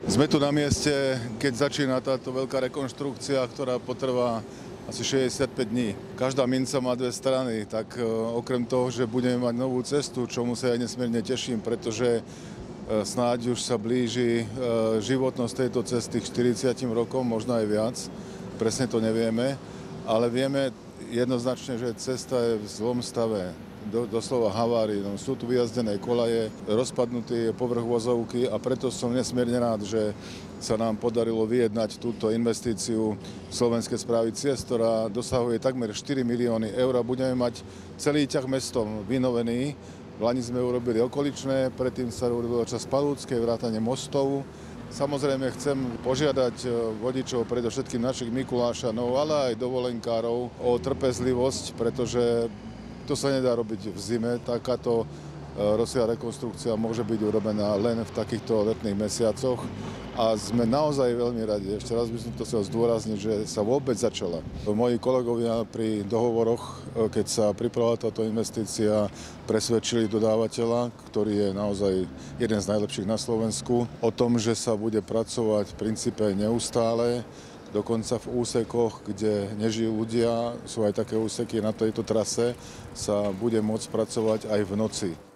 Sme tu na mieste, keď začína táto veľká rekonštrukcia, ktorá potrvá asi 65 dní. Každá minca má dve strany, tak okrem toho, že budeme mať novú cestu, čomu sa ja nesmierne teším, pretože snáď už sa blíži životnosť tejto cesty k 40 rokom, možno aj viac. Presne to nevieme, ale vieme jednoznačne, že cesta je v zlom stave. Doslova havárii. Sú tu vyjazdené kolaje, rozpadnutý povrch vozovky a preto som nesmierne rád, že sa nám podarilo vyjednať túto investíciu Slovenskej správy ciest, ktorá dosahuje takmer 4 milióny eur a budeme mať celý ťah mestom vynovený. V Lani sme urobili okoličné, predtým sa urobilo časť Palúckej, vrátane mostov. Samozrejme chcem požiadať vodičov, predovšetkým našich Mikulášanov, ale aj dovolenkárov o trpezlivosť, pretože to sa nedá robiť v zime. Takáto rozsiahla rekonštrukcia môže byť urobená len v takýchto letných mesiacoch a sme naozaj veľmi radi. Ešte raz by som to chcel zdôrazniť, že sa vôbec začala. Moji kolegovia pri dohovoroch, keď sa pripravila táto investícia, presvedčili dodávateľa, ktorý je naozaj jeden z najlepších na Slovensku, o tom, že sa bude pracovať v princípe neustále. Dokonca v úsekoch, kde nežijú ľudia, sú aj také úseky na tejto trase, sa bude môcť pracovať aj v noci.